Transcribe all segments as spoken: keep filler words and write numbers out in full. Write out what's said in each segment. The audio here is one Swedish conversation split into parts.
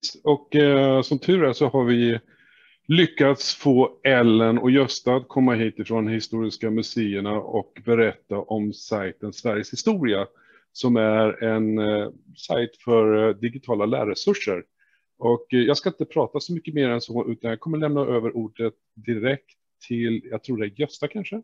Och eh, som tur är så har vi lyckats få Ellen och Gösta att komma hit ifrån Historiska museerna och berätta om sajten Sveriges historia, som är en eh, sajt för eh, digitala lärresurser. Och eh, jag ska inte prata så mycket mer än så, utan jag kommer lämna över ordet direkt till, jag tror det är Gösta kanske.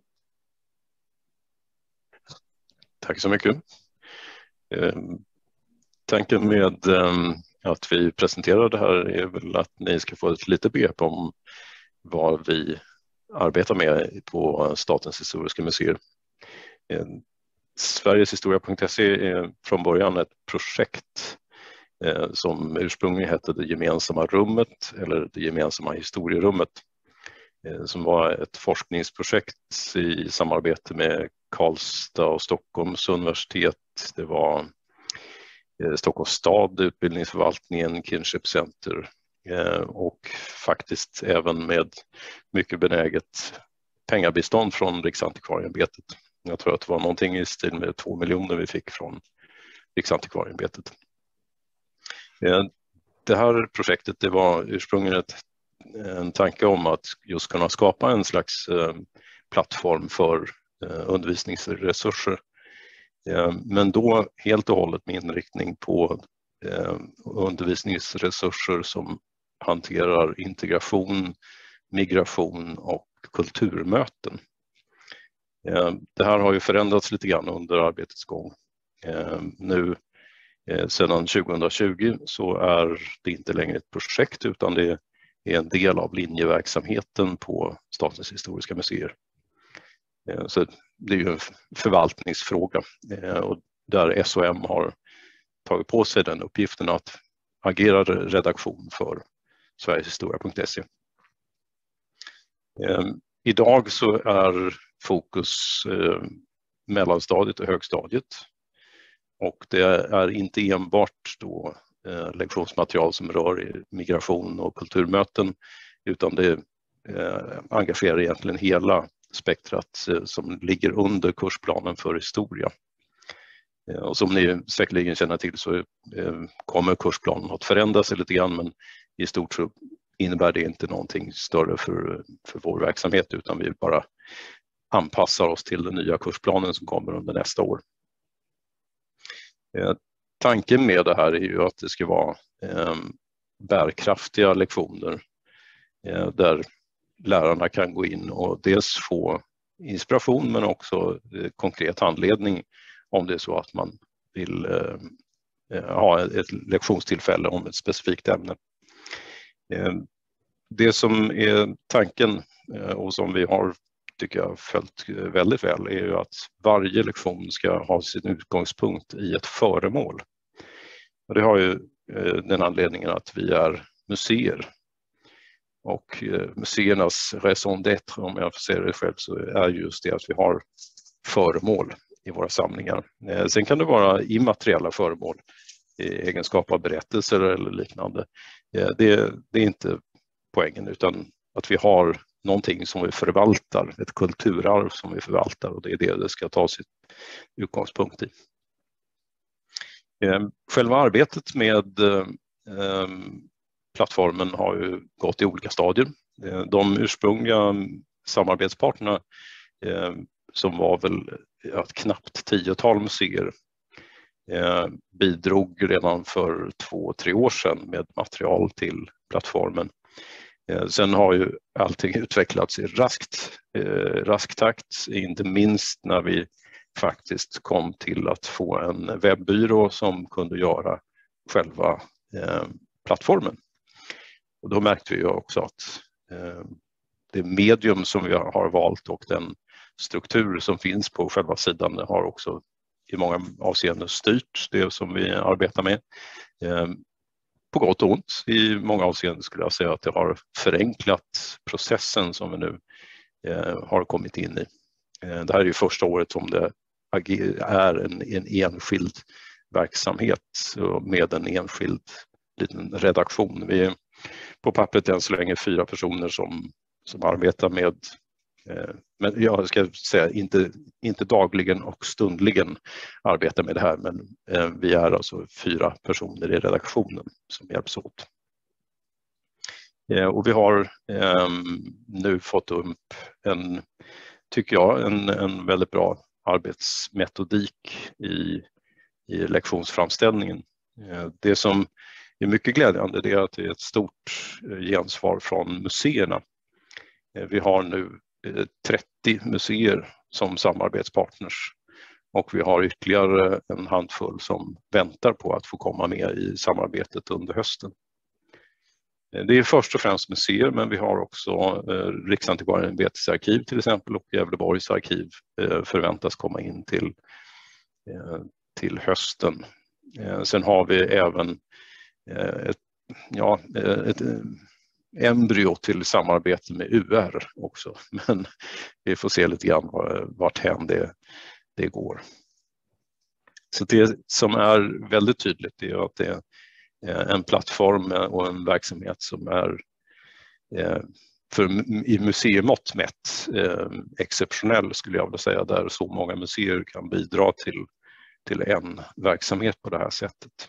Tack så mycket. Eh, tanken med eh, att vi presenterar det här är väl att ni ska få ett litet begrepp om vad vi arbetar med på Statens historiska museer. Eh, Sverigeshistoria punkt se är från början ett projekt eh, som ursprungligen hette Det gemensamma rummet eller Det gemensamma historierummet, eh, som var ett forskningsprojekt i samarbete med Karlstad och Stockholms universitet. Det var eh, Stockholms stad, utbildningsförvaltningen, Kinköpcenter eh, och faktiskt även med mycket benäget pengabistånd från Riksantikvarieämbetet. Jag tror att det var någonting i stil med två miljoner vi fick från Riksantikvarieämbetet. Eh, det här projektet, det var ursprungligen ett, en tanke om att just kunna skapa en slags eh, plattform för undervisningsresurser, men då helt och hållet med inriktning på undervisningsresurser som hanterar integration, migration och kulturmöten. Det här har ju förändrats lite grann under arbetets gång. Nu sedan tjugohundratjugo så är det inte längre ett projekt, utan det är en del av linjeverksamheten på Statens historiska museer. Så det är ju en förvaltningsfråga och där S O M har tagit på sig den uppgiften att agera redaktion för Sverigeshistoria punkt se. Idag så är fokus mellanstadiet och högstadiet, och det är inte enbart då lektionsmaterial som rör migration och kulturmöten, utan det engagerar egentligen hela spektrat som ligger under kursplanen för historia. Och som ni säkerligen känner till så kommer kursplanen att förändras lite grann, men i stort så innebär det inte någonting större för, för vår verksamhet, utan vi bara anpassar oss till den nya kursplanen som kommer under nästa år. Tanken med det här är ju att det ska vara bärkraftiga lektioner där lärarna kan gå in och dels få inspiration men också konkret handledning om det är så att man vill eh, ha ett lektionstillfälle om ett specifikt ämne. Eh, det som är tanken eh, och som vi har, tycker jag, följt väldigt väl är ju att varje lektion ska ha sin utgångspunkt i ett föremål. Och det har ju eh, den anledningen att vi är museer. Och museernas raison d'être, om jag får säga det själv, så är just det att vi har föremål i våra samlingar. Sen kan det vara immateriella föremål i egenskap av berättelser eller liknande. Det, det är inte poängen, utan att vi har någonting som vi förvaltar, ett kulturarv som vi förvaltar, och det är det det ska ta sitt utgångspunkt i. Själva arbetet med plattformen har ju gått i olika stadier. De ursprungliga samarbetspartnerna eh, som var väl ett knappt tiotal museer eh, bidrog redan för två, tre år sedan med material till plattformen. Eh, sen har ju allting utvecklats i raskt, eh, rask takt, inte minst när vi faktiskt kom till att få en webbyrå som kunde göra själva eh, plattformen. Och då märkte vi också att eh, det medium som vi har valt och den struktur som finns på själva sidan har också i många avseenden styrt det som vi arbetar med. Eh, på gott och ont. I många avseenden skulle jag säga att det har förenklat processen som vi nu eh, har kommit in i. Eh, det här är ju första året som det är en, en enskild verksamhet med en enskild liten redaktion. Vi är på pappret än så länge fyra personer som, som arbetar med, eh, men jag ska säga inte, inte dagligen och stundligen arbetar med det här, men eh, vi är alltså fyra personer i redaktionen som hjälps åt. Och vi har eh, nu fått upp en, tycker jag, en, en väldigt bra arbetsmetodik i, i lektionsframställningen. Eh, det som är mycket glädjande det är att det är ett stort gensvar från museerna. Eh, vi har nu eh, trettio museer som samarbetspartners och vi har ytterligare en handfull som väntar på att få komma med i samarbetet under hösten. Det är först och främst museer, men vi har också eh, Riksantikvarieämbetets arkiv till exempel, och Gävleborgs arkiv eh, förväntas komma in till, eh, till hösten. Eh, sen har vi även eh, ett, ja, ett eh, embryo till samarbete med U R också, men vi får se lite grann vart hän det, det går. Så det som är väldigt tydligt är att det är en plattform och en verksamhet som är för i museimått mätt exceptionell, skulle jag vilja säga, där så många museer kan bidra till, till en verksamhet på det här sättet.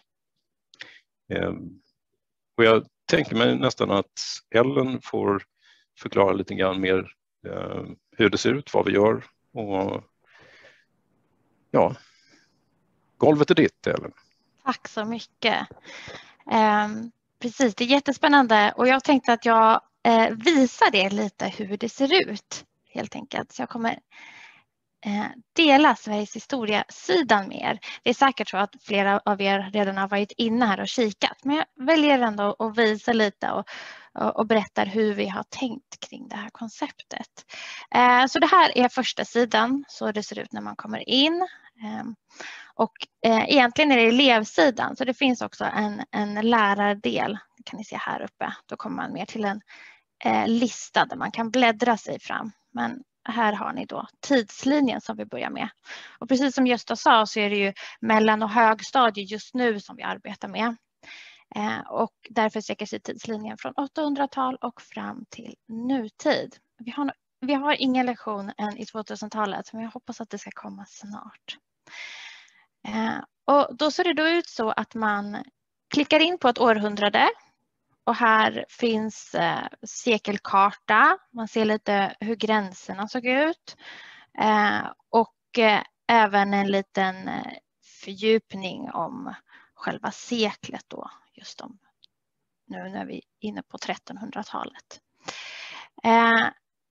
Och jag tänker mig nästan att Ellen får förklara lite grann mer hur det ser ut, vad vi gör, och ja, golvet är ditt, Ellen. Tack så mycket. Um, precis, det är jättespännande och jag tänkte att jag uh, visar er lite hur det ser ut helt enkelt. Så jag kommer uh, dela Sveriges historia-sidan med er. Det är säkert så att flera av er redan har varit inne här och kikat, men jag väljer ändå att visa lite och, och, och berättar hur vi har tänkt kring det här konceptet. Uh, så det här är första sidan, så det ser ut när man kommer in. Um, Och eh, egentligen är det elevsidan, så det finns också en, en lärardel. Det kan ni se här uppe. Då kommer man mer till en eh, lista där man kan bläddra sig fram. Men här har ni då tidslinjen som vi börjar med. Och precis som Gösta sa så är det ju mellan- och högstadie just nu som vi arbetar med. Eh, och därför sträcker sig tidslinjen från åttahundratal och fram till nutid. Vi har, vi har ingen lektion än i tvåtusentalet, men jag hoppas att det ska komma snart. Eh, och då ser det då ut så att man klickar in på ett århundrade och här finns eh, sekelkarta. Man ser lite hur gränserna såg ut eh, och eh, även en liten eh, fördjupning om själva seklet då, just om nu när vi är inne på trettonhundratalet. Eh,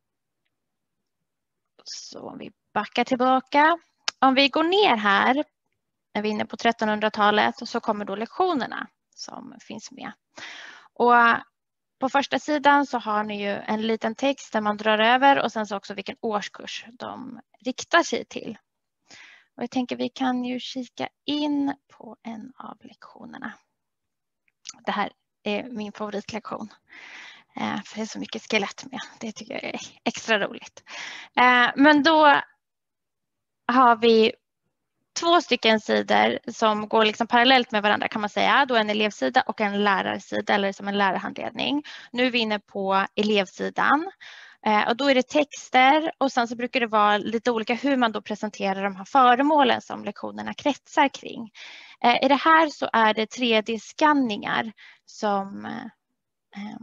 så om vi backar tillbaka. Om vi går ner här när vi är inne på trettonhundratalet, och så kommer då lektionerna som finns med. Och på första sidan så har ni ju en liten text där man drar över och sen så också vilken årskurs de riktar sig till. Och jag tänker vi kan ju kika in på en av lektionerna. Det här är min favoritlektion. För det är så mycket skelett med. Det tycker jag är extra roligt. Men då har vi två stycken sidor som går liksom parallellt med varandra, kan man säga. Då en elevsida och en lärarsida, eller som en lärarhandledning. Nu är vi inne på elevsidan. Eh, och då är det texter och sen så brukar det vara lite olika hur man då presenterar de här föremålen som lektionerna kretsar kring. Eh, I det här så är det tre D-skanningar som eh,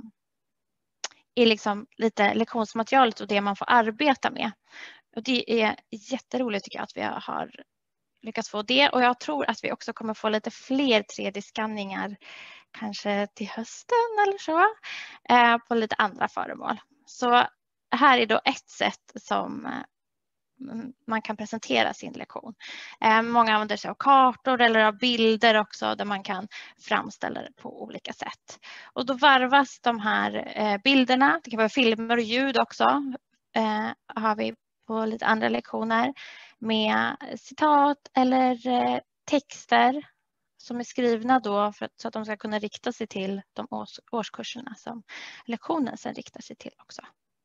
är liksom lite lektionsmaterialet och det man får arbeta med. Och det är jätteroligt tycker jag att vi har lyckats få det, och jag tror att vi också kommer få lite fler tre D-skanningar kanske till hösten eller så eh, på lite andra föremål. Så här är då ett sätt som eh, man kan presentera sin lektion. Eh, många använder sig av kartor eller av bilder också där man kan framställa det på olika sätt. Och då varvas de här eh, bilderna, det kan vara filmer och ljud också, eh, har vi på lite andra lektioner, med citat eller eh, texter som är skrivna då för att, så att de ska kunna rikta sig till de års, årskurserna som lektionen sen riktar sig till också.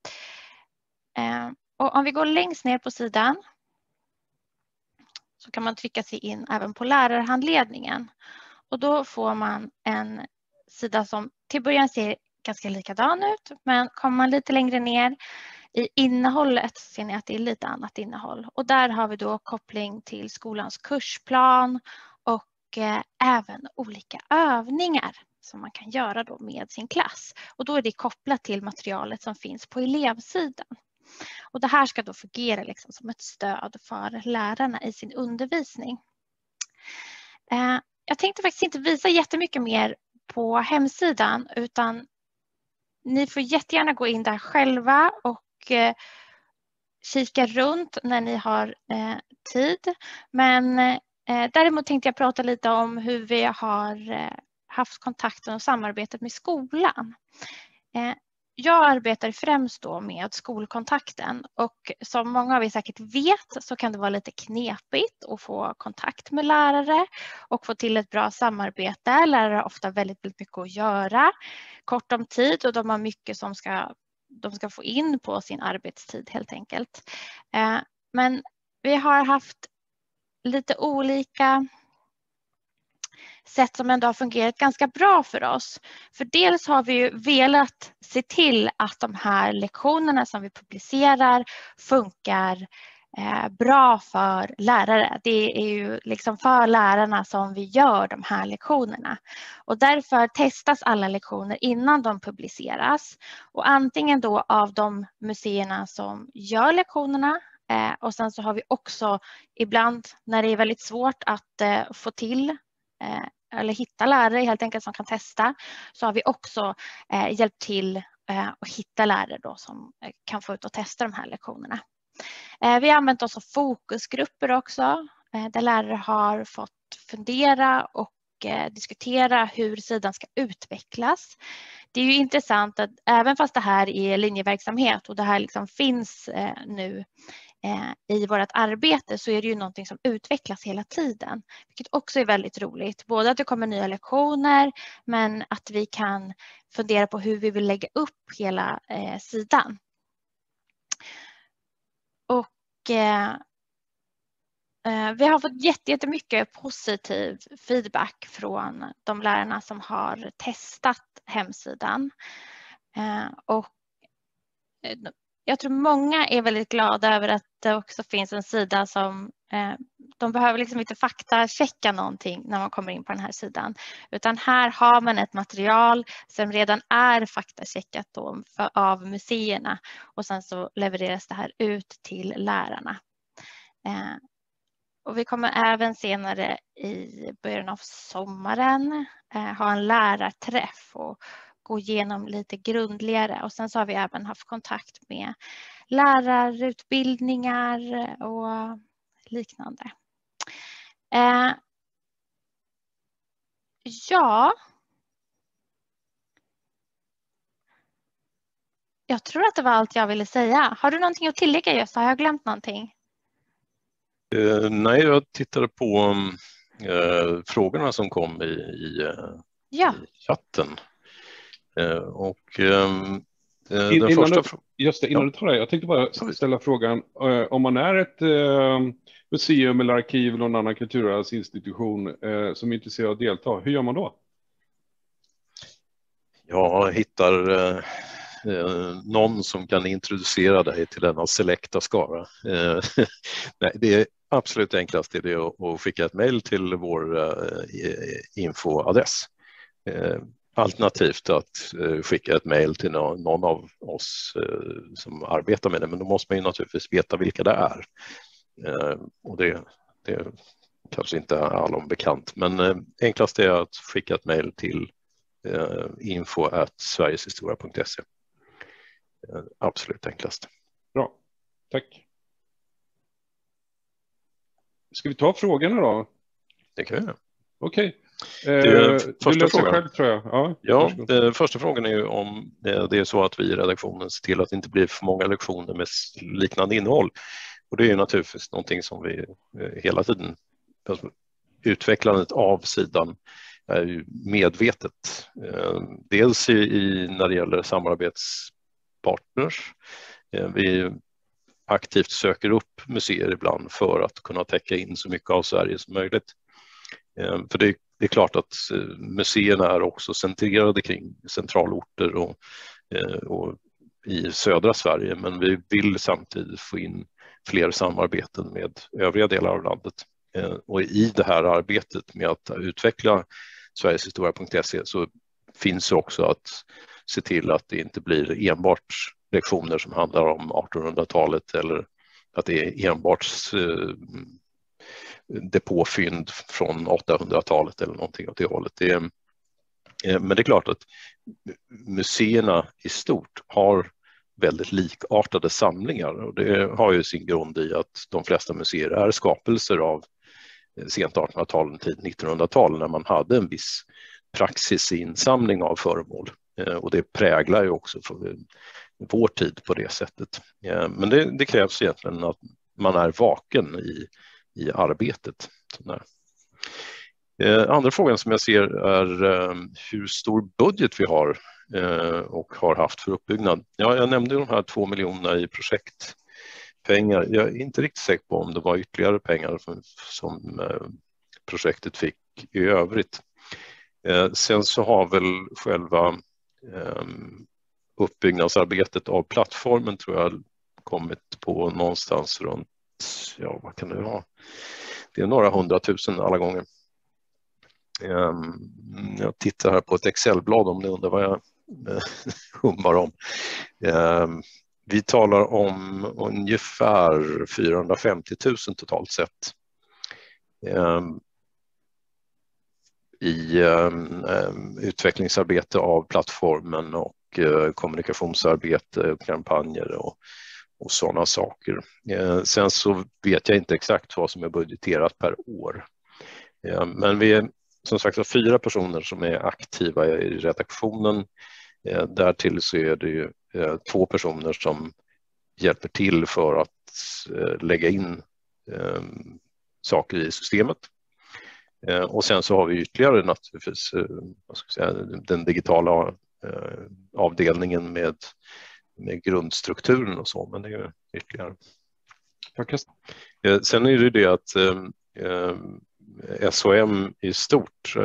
Eh, och om vi går längst ner på sidan så kan man trycka sig in även på lärarhandledningen. Och då får man en sida som till början ser ganska likadan ut, men kommer man lite längre ner i innehållet ser ni att det är lite annat innehåll. Och där har vi då koppling till skolans kursplan och eh, även olika övningar som man kan göra då med sin klass. Och då är det kopplat till materialet som finns på elevsidan. Och det här ska då fungera liksom som ett stöd för lärarna i sin undervisning. Eh, jag tänkte faktiskt inte visa jättemycket mer på hemsidan, utan ni får jättegärna gå in där själva och eh, kika runt när ni har eh, tid. Men eh, däremot tänkte jag prata lite om hur vi har eh, haft kontakten och samarbetet med skolan. Eh, jag arbetar främst då med skolkontakten, och som många av er säkert vet så kan det vara lite knepigt att få kontakt med lärare och få till ett bra samarbete. Lärare har ofta väldigt, väldigt mycket att göra, kort om tid, och de har mycket som ska, de ska få in på sin arbetstid helt enkelt. Eh, men vi har haft lite olika sätt som ändå har fungerat ganska bra för oss. För dels har vi ju velat se till att de här lektionerna som vi publicerar funkar eh, bra för lärare. Det är ju liksom för lärarna som vi gör de här lektionerna. Och därför testas alla lektioner innan de publiceras. Och antingen då av de museerna som gör lektionerna, eh, och sen så har vi också ibland när det är väldigt svårt att eh, få till eller hitta lärare helt enkelt som kan testa, så har vi också eh, hjälpt till eh, att hitta lärare då som eh, kan få ut och testa de här lektionerna. Eh, vi har använt oss av fokusgrupper också, eh, där lärare har fått fundera och eh, diskutera hur sidan ska utvecklas. Det är ju intressant att även fast det här är linjeverksamhet och det här liksom finns eh, nu i vårt arbete, så är det ju någonting som utvecklas hela tiden, vilket också är väldigt roligt. Både att det kommer nya lektioner, men att vi kan fundera på hur vi vill lägga upp hela eh, sidan. Och eh, vi har fått jättemycket positiv feedback från de lärarna som har testat hemsidan. Eh, och jag tror många är väldigt glada över att det också finns en sida som eh, de behöver liksom inte faktachecka någonting när man kommer in på den här sidan. Utan här har man ett material som redan är faktacheckat då för, av museerna, och sen så levereras det här ut till lärarna. Eh, och vi kommer även senare i början av sommaren eh, ha en lärarträff och gå igenom lite grundligare, och sen så har vi även haft kontakt med lärarutbildningar och liknande. Eh, ja, jag tror att det var allt jag ville säga. Har du någonting att tillägga, Gösta? Har jag glömt någonting? Uh, nej, jag tittade på uh, frågorna som kom i, i, uh, ja. i chatten. Uh, och um, uh, In, den innan första... Du, just det, innan ja. du tar det, jag tänkte bara ställa frågan, uh, om man är ett uh, museum eller arkiv eller någon annan kulturarvsinstitution uh, som är intresserad av att delta, hur gör man då? Jag hittar uh, uh, någon som kan introducera dig till denna selekta skara. Uh, nej, det är absolut enklast är det att, att skicka ett mejl till vår uh, infoadress. Uh, Alternativt att uh, skicka ett mejl till no någon av oss uh, som arbetar med det, men då måste man ju naturligtvis veta vilka det är. Uh, och det, det kanske inte är allom bekant, men uh, enklast är att skicka ett mejl till uh, info at sverigeshistoria punkt se. Uh, absolut enklast. Bra, tack. Ska vi ta frågorna då? Det kan vi göra. Okej. Okay. Det, första du läser själv, tror jag. Ja, ja det, första frågan är ju om det är så att vi i redaktionen ser till att det inte blir för många lektioner med liknande innehåll. Och det är ju naturligtvis någonting som vi hela tiden, utvecklandet av sidan är ju medvetet. Dels i, i när det gäller samarbetspartners. Vi aktivt söker upp museer ibland för att kunna täcka in så mycket av Sverige som möjligt. För det, det är klart att museerna är också centrerade kring centralorter och, och i södra Sverige, men vi vill samtidigt få in fler samarbeten med övriga delar av landet. Och i det här arbetet med att utveckla sverigeshistoria punkt se så finns också att se till att det inte blir enbart lektioner som handlar om artonhundratalet eller att det är enbart depåfynd från åttahundratalet eller någonting åt det hållet. Det är, men det är klart att museerna i stort har väldigt likartade samlingar, och det har ju sin grund i att de flesta museer är skapelser av sent artonhundratal, tid nittonhundratal, när man hade en viss praxis i insamling av föremål, och det präglar ju också för vår tid på det sättet. Men det, det krävs egentligen att man är vaken i, i arbetet. Andra frågan som jag ser är hur stor budget vi har och har haft för uppbyggnad. Ja, jag nämnde de här två miljonerna i projektpengar. Jag är inte riktigt säker på om det var ytterligare pengar som, som projektet fick i övrigt. Sen så har väl själva uppbyggnadsarbetet av plattformen tror jag kommit på någonstans runt, ja vad kan det vara? Det är några hundratusen alla gånger. Jag tittar här på ett Excelblad om ni undrar vad jag hummar om. Vi talar om ungefär fyrahundrafemtiotusen totalt sett i utvecklingsarbete av plattformen och kommunikationsarbete, kampanjer och, och sådana saker. Sen så vet jag inte exakt vad som är budgeterat per år. Men vi är som sagt fyra personer som är aktiva i redaktionen. Därtill så är det ju två personer som hjälper till för att lägga in saker i systemet. Och sen så har vi ytterligare naturligtvis vad ska jag säga, den digitala avdelningen med, med grundstrukturen och så, men det är ytterligare. Tack. Sen är det det att S O M i stort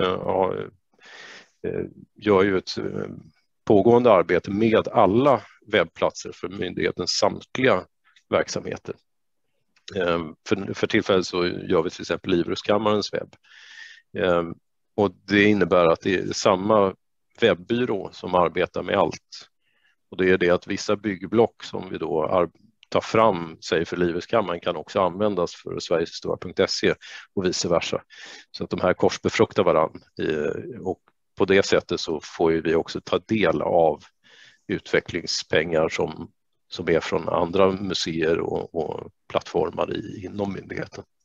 gör ju ett pågående arbete med alla webbplatser för myndighetens samtliga verksamheter. För, för tillfället så gör vi till exempel Livrustkammarens webb. Och det innebär att det är samma webbyrå som arbetar med allt. Och det är det att vissa byggblock som vi då tar fram, säg för Livrustkammaren, kan också användas för sverigeshistoria punkt se och vice versa. Så att de här korsbefruktar varann. Och på det sättet så får vi också ta del av utvecklingspengar som, som är från andra museer och, och plattformar i, inom myndigheten.